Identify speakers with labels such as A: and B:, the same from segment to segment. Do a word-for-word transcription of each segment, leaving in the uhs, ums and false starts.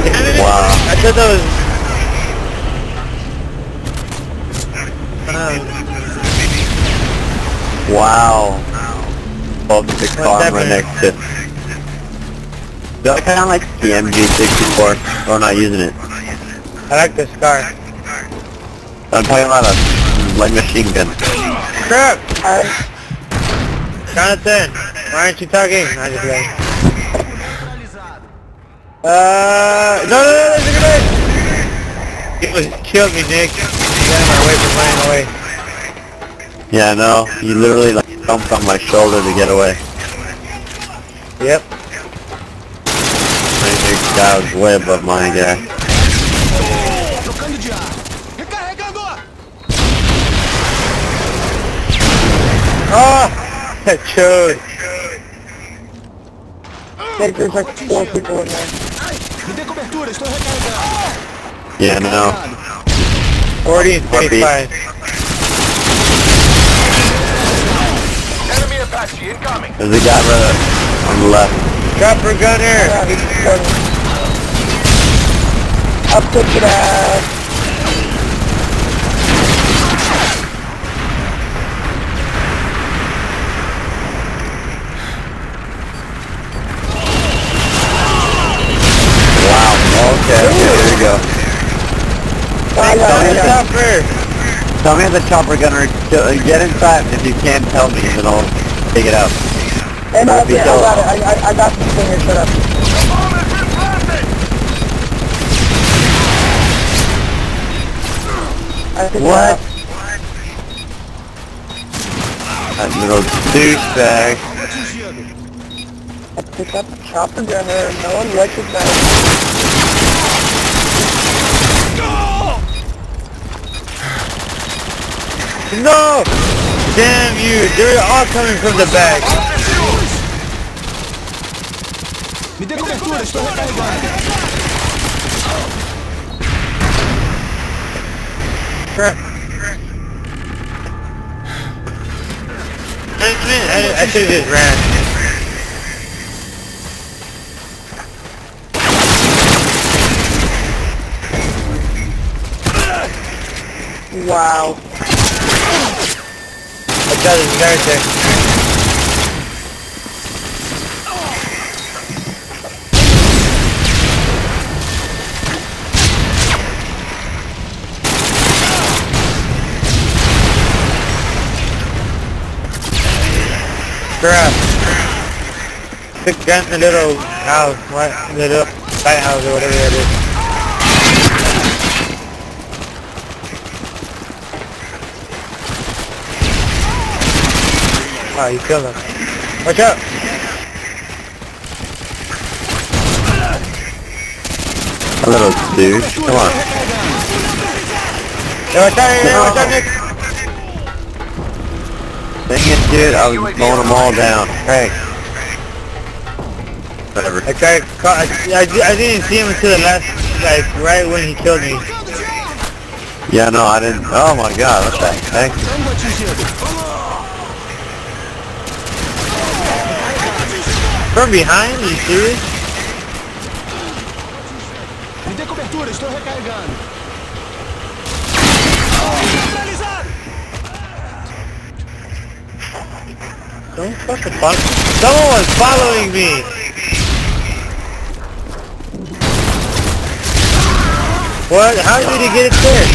A: Wow.
B: I thought that was...
A: Wow. Well, the car right next to... Do I kind of like the M G sixty-four, or not using it?
B: I like this car.
A: I'm talking about a light machine gun.
B: Crap! Jonathan, why aren't you talking? I just like... Uh... No, no, no, there's a grenade! It was killed me, Nick. Get out of my way from running away.
A: Yeah, no, you literally like jumped on my shoulder to get away.
B: Yep.
A: I think the guy was way above my guy.
B: Oh! That chode.
C: There's like four people in there.
A: Yeah, no.
B: forty and twenty-five.
D: Enemy Apache incoming.
A: There's a guy right on the left.
B: Chopper gunner!
C: Up to that.
A: Wow, okay, okay, here we go.
B: Tell me the chopper!
A: Tell me the chopper gunner, get inside if you can tell me, and I'll take it out.
C: And I, I got it, I, I, I got this thing here, shut up. I think
A: What? That little douchebag.
C: I picked up a chopper gunner, no one recognized me.
B: No! Damn you! They're all coming from the back.
E: Me dê cobertura, estou recarregando.
B: Crap. I, I should have just ran.
C: Wow.
B: I got this guy there. Crap. The gun in the little house, what? The little lighthouse or whatever that is. Oh, you killed him. Watch out!
A: A little douche, come on.
B: Hey, watch out, hey, watch out, Nick!
A: Dang it, dude, I was mowing them all down. Hey. Whatever.
B: That guy caught, I, I, I didn't see him until the last, like, right when he killed me.
A: Yeah, no, I didn't. Oh my god, what the heck?
B: From behind? Are you serious?
E: Me dê cobertura, estou recarregando.
B: Don't fucking follow. Someone was following me! What? How did he get it there?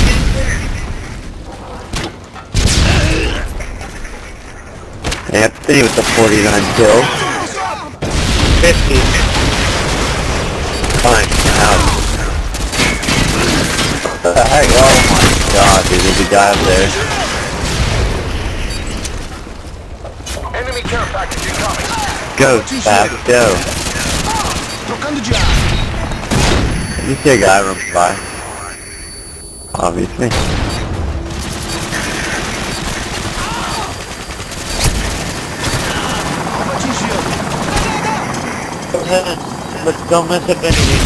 A: Anthony with the forty-nine kills.
B: fifty.
A: Fine, out. What the heck? Oh my god, dude, there's a guy up there.
D: Enemy care package incoming.
A: Go, fast, go.
E: Trocando de ar.
A: You see a guy run by. Obviously.
B: But don't mess up anything.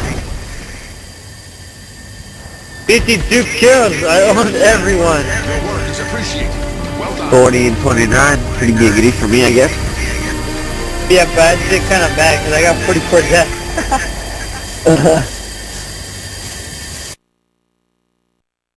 B: fifty-two kills! I owned everyone!
D: Your work is appreciated. Well done.
A: forty and twenty-nine, pretty giggity for me, I guess.
B: Yeah, but I did kind of bad because I got forty-four deaths.